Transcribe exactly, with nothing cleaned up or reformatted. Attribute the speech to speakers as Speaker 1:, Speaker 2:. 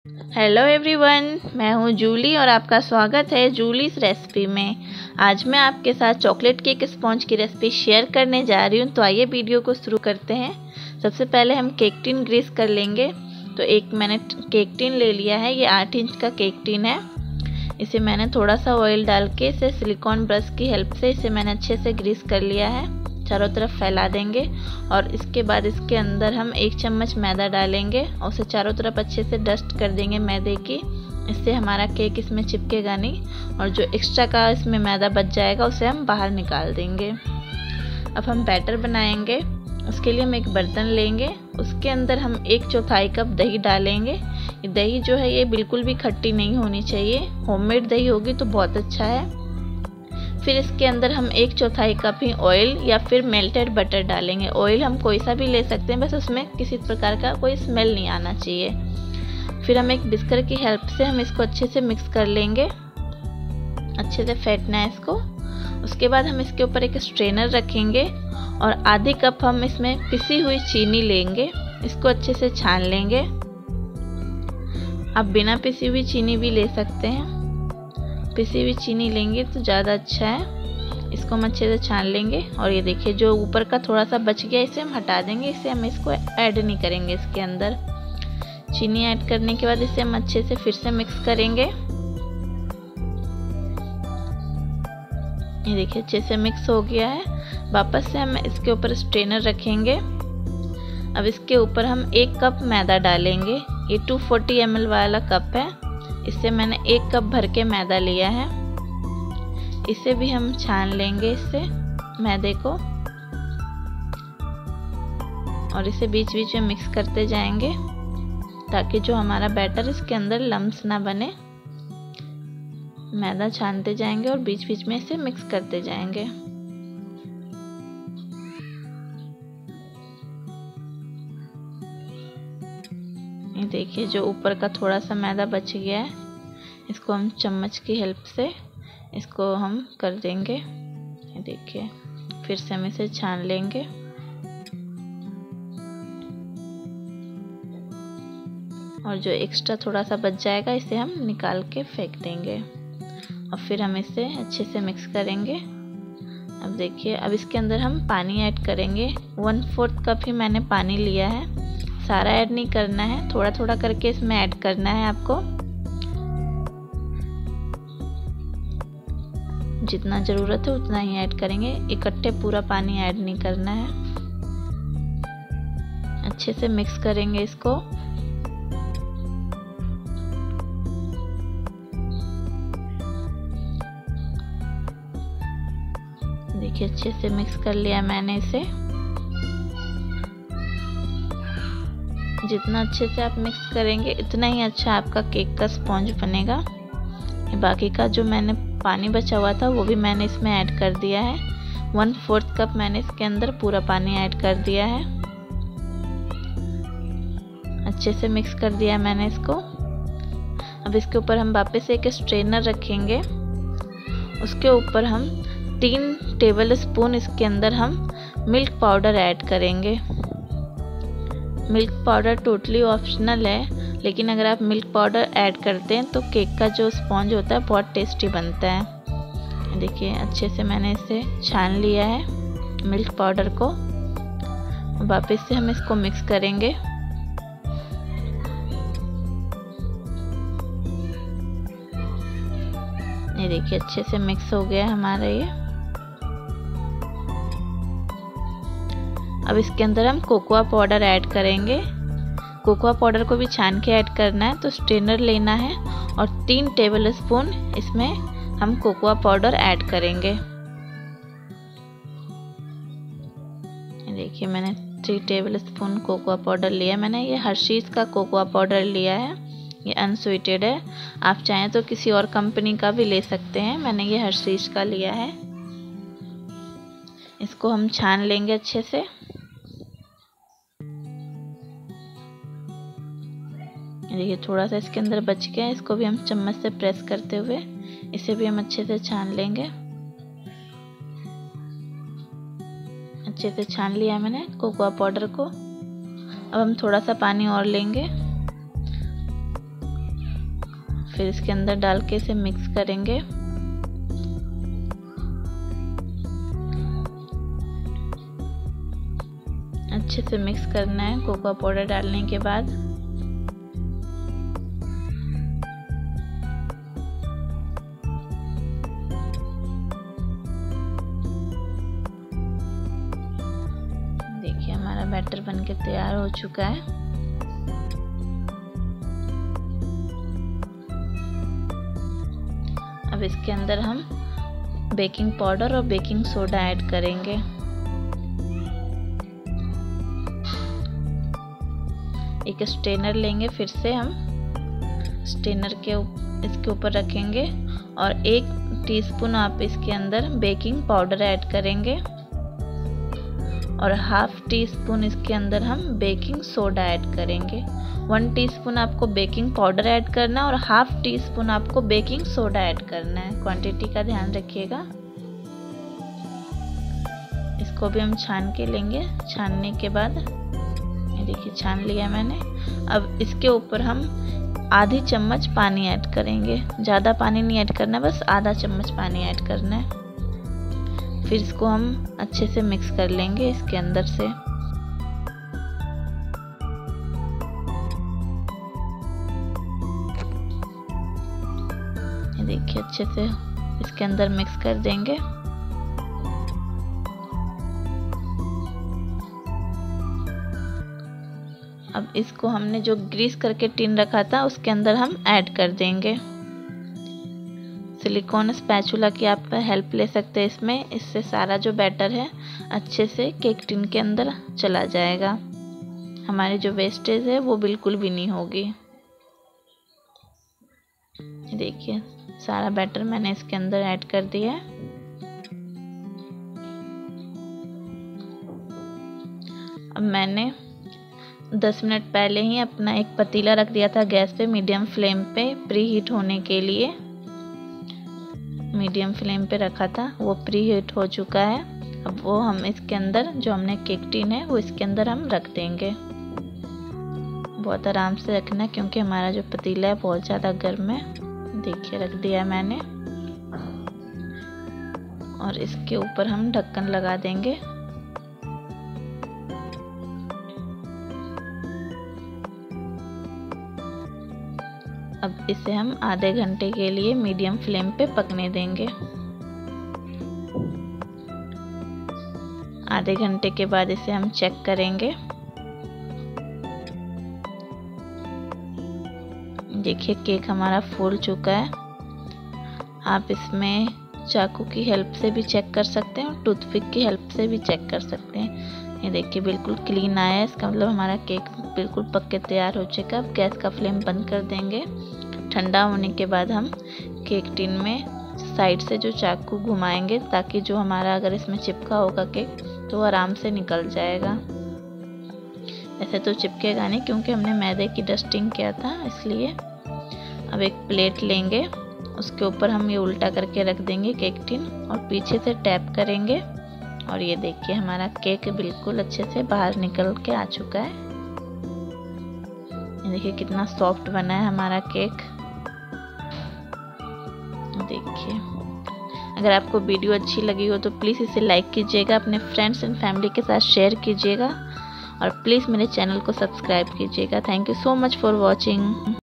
Speaker 1: Hello everyone, मैं हूँ जूली और आपका स्वागत है जूलीस रेसिपी में। आज मैं आपके साथ चॉकलेट केक स्पॉन्ज की रेसिपी शेयर करने जा रही हूँ। तो आइए वीडियो को शुरू करते हैं। सबसे पहले हम केक टिन ग्रीस कर लेंगे। तो एक मैंने केक टिन ले लिया है, ये आठ इंच का केक टिन है। इसे मैंने थोड़ा सा ऑयल डाल के इसे सिलिकॉन ब्रश की हेल्प से इसे मैंने अच्छे से ग्रीस कर लिया है। चारों तरफ फैला देंगे और इसके बाद इसके अंदर हम एक चम्मच मैदा डालेंगे और उसे चारों तरफ अच्छे से डस्ट कर देंगे मैदे की। इससे हमारा केक इसमें चिपकेगा नहीं और जो एक्स्ट्रा का इसमें मैदा बच जाएगा उसे हम बाहर निकाल देंगे। अब हम बैटर बनाएंगे। उसके लिए हम एक बर्तन लेंगे, उसके अंदर हम एक चौथाई कप दही डालेंगे। ये दही जो है ये बिल्कुल भी खट्टी नहीं होनी चाहिए, होममेड दही होगी तो बहुत अच्छा है। फिर इसके अंदर हम एक चौथाई कप ही ऑयल या फिर मेल्टेड बटर डालेंगे। ऑयल हम कोई सा भी ले सकते हैं, बस उसमें किसी प्रकार का कोई स्मेल नहीं आना चाहिए। फिर हम एक बिस्कर की हेल्प से हम इसको अच्छे से मिक्स कर लेंगे, अच्छे से फेंटना है इसको। उसके बाद हम इसके ऊपर एक स्ट्रेनर रखेंगे और आधी कप हम इसमें पिसी हुई चीनी लेंगे, इसको अच्छे से छान लेंगे। आप बिना पिसी हुई चीनी भी ले सकते हैं, पिसी हुई चीनी लेंगे तो ज़्यादा अच्छा है। इसको हम अच्छे से छान लेंगे और ये देखिए जो ऊपर का थोड़ा सा बच गया इसे हम हटा देंगे, इसे हम इसको ऐड नहीं करेंगे इसके अंदर। चीनी ऐड करने के बाद इसे हम अच्छे से फिर से मिक्स करेंगे। ये देखिए अच्छे से मिक्स हो गया है। वापस से हम इसके ऊपर स्ट्रेनर रखेंगे। अब इसके ऊपर हम एक कप मैदा डालेंगे। ये दो सौ चालीस एम एल वाला कप है, इससे मैंने एक कप भर के मैदा लिया है। इसे भी हम छान लेंगे इससे मैदे को और इसे बीच बीच में मिक्स करते जाएंगे ताकि जो हमारा बैटर इसके अंदर लम्स ना बने। मैदा छानते जाएंगे और बीच बीच में इसे मिक्स करते जाएंगे। ये देखिए जो ऊपर का थोड़ा सा मैदा बच गया है, इसको हम चम्मच की हेल्प से इसको हम कर देंगे। ये देखिए फिर से हम इसे छान लेंगे और जो एक्स्ट्रा थोड़ा सा बच जाएगा इसे हम निकाल के फेंक देंगे और फिर हम इसे अच्छे से मिक्स करेंगे। अब देखिए अब इसके अंदर हम पानी ऐड करेंगे। वन फोर्थ कप ही मैंने पानी लिया है, सारा ऐड नहीं करना है, थोड़ा थोड़ा करके इसमें ऐड करना है आपको। जितना ज़रूरत है उतना ही ऐड करेंगे, इकट्ठे पूरा पानी ऐड नहीं करना है। अच्छे से मिक्स करेंगे इसको। देखिए अच्छे से मिक्स कर लिया मैंने इसे। जितना अच्छे से आप मिक्स करेंगे इतना ही अच्छा आपका केक का स्पॉन्ज बनेगा। बाकी का जो मैंने पानी बचा हुआ था वो भी मैंने इसमें ऐड कर दिया है। वन फोर्थ कप मैंने इसके अंदर पूरा पानी ऐड कर दिया है। अच्छे से मिक्स कर दिया मैंने इसको। अब इसके ऊपर हम वापस एक स्ट्रेनर रखेंगे, उसके ऊपर हम तीन टेबल स्पून इसके अंदर हम मिल्क पाउडर ऐड करेंगे। मिल्क पाउडर टोटली ऑप्शनल है, लेकिन अगर आप मिल्क पाउडर ऐड करते हैं तो केक का जो स्पॉन्ज होता है बहुत टेस्टी बनता है। देखिए अच्छे से मैंने इसे छान लिया है मिल्क पाउडर को। वापस से हम इसको मिक्स करेंगे। ये देखिए अच्छे से मिक्स हो गया हमारा ये। अब इसके अंदर हम कोकोआ पाउडर ऐड करेंगे। कोकोआ पाउडर को भी छान के ऐड करना है, तो स्ट्रेनर लेना है और तीन टेबल स्पून इसमें हम कोकोआ पाउडर ऐड करेंगे। देखिए मैंने three tablespoon cocoa powder लिया। मैंने ये हर्शीज़ का कोकोआ पाउडर लिया है, ये अनस्वीटेड है। आप चाहें तो किसी और कंपनी का भी ले सकते हैं, मैंने ये हर्शीज़ का लिया है। इसको हम छान लेंगे अच्छे से। देखिए थोड़ा सा इसके अंदर बच गया, इसको भी हम चम्मच से प्रेस करते हुए इसे भी हम अच्छे से छान लेंगे। अच्छे से छान लिया मैंने कोकोआ पाउडर को। अब हम थोड़ा सा पानी और लेंगे फिर इसके अंदर डाल के इसे मिक्स करेंगे। अच्छे से मिक्स करना है कोकोआ पाउडर डालने के बाद। देखिए हमारा बैटर बनके तैयार हो चुका है। अब इसके अंदर हम बेकिंग पाउडर और बेकिंग सोडा ऐड करेंगे। एक स्ट्रेनर लेंगे, फिर से हम स्ट्रेनर के इसके ऊपर रखेंगे और एक टीस्पून आप इसके अंदर बेकिंग पाउडर ऐड करेंगे और हाफ टी स्पून इसके अंदर हम बेकिंग सोडा ऐड करेंगे। वन टीस्पून आपको बेकिंग पाउडर ऐड करना है और हाफ टी स्पून आपको बेकिंग सोडा ऐड करना है। क्वांटिटी का ध्यान रखिएगा। इसको भी हम छान के लेंगे। छानने के बाद ये देखिए छान लिया मैंने। अब इसके ऊपर हम आधी चम्मच पानी ऐड करेंगे। ज़्यादा पानी नहीं ऐड करना, बस आधा चम्मच पानी ऐड करना है। फिर इसको हम अच्छे से मिक्स कर लेंगे इसके अंदर से। ये देखिए अच्छे से इसके अंदर मिक्स कर देंगे। अब इसको हमने जो ग्रीस करके टिन रखा था उसके अंदर हम ऐड कर देंगे। सिलिकॉन स्पैचुला की आप हेल्प ले सकते हैं इसमें। इससे सारा जो बैटर है अच्छे से केक टिन के अंदर चला जाएगा। हमारी जो वेस्टेज है वो बिल्कुल भी नहीं होगी। देखिए सारा बैटर मैंने इसके अंदर ऐड कर दिया है। अब मैंने दस मिनट पहले ही अपना एक पतीला रख दिया था गैस पे मीडियम फ्लेम पे प्री हीट होने के लिए। मीडियम फ्लेम पे रखा था, वो प्री हीट हो चुका है। अब वो हम इसके अंदर जो हमने केक टिन है वो इसके अंदर हम रख देंगे। बहुत आराम से रखना क्योंकि हमारा जो पतीला है बहुत ज़्यादा गर्म है। देखिए रख दिया मैंने और इसके ऊपर हम ढक्कन लगा देंगे। अब इसे हम आधे घंटे के लिए मीडियम फ्लेम पे पकने देंगे। आधे घंटे के बाद इसे हम चेक करेंगे। देखिए केक हमारा फूल चुका है। आप इसमें चाकू की हेल्प से भी चेक कर सकते हैं और टूथपिक की हेल्प से भी चेक कर सकते हैं। ये देखिए बिल्कुल क्लीन आया है। इसका मतलब हमारा केक बिल्कुल पक के तैयार हो चुका है। अब गैस का फ्लेम बंद कर देंगे। ठंडा होने के बाद हम केक टिन में साइड से जो चाकू घुमाएंगे ताकि जो हमारा अगर इसमें चिपका होगा केक तो आराम से निकल जाएगा। ऐसे तो चिपकेगा नहीं क्योंकि हमने मैदे की डस्टिंग किया था इसलिए। अब एक प्लेट लेंगे, उसके ऊपर हम ये उल्टा करके रख देंगे केक टिन और पीछे से टैप करेंगे और ये देखिए हमारा केक बिल्कुल अच्छे से बाहर निकल के आ चुका है। ये देखिए कितना सॉफ्ट बना है हमारा केक। देखिए अगर आपको वीडियो अच्छी लगी हो तो प्लीज़ इसे लाइक कीजिएगा, अपने फ्रेंड्स एंड फैमिली के साथ शेयर कीजिएगा और प्लीज़ मेरे चैनल को सब्सक्राइब कीजिएगा। Thank you so much for watching.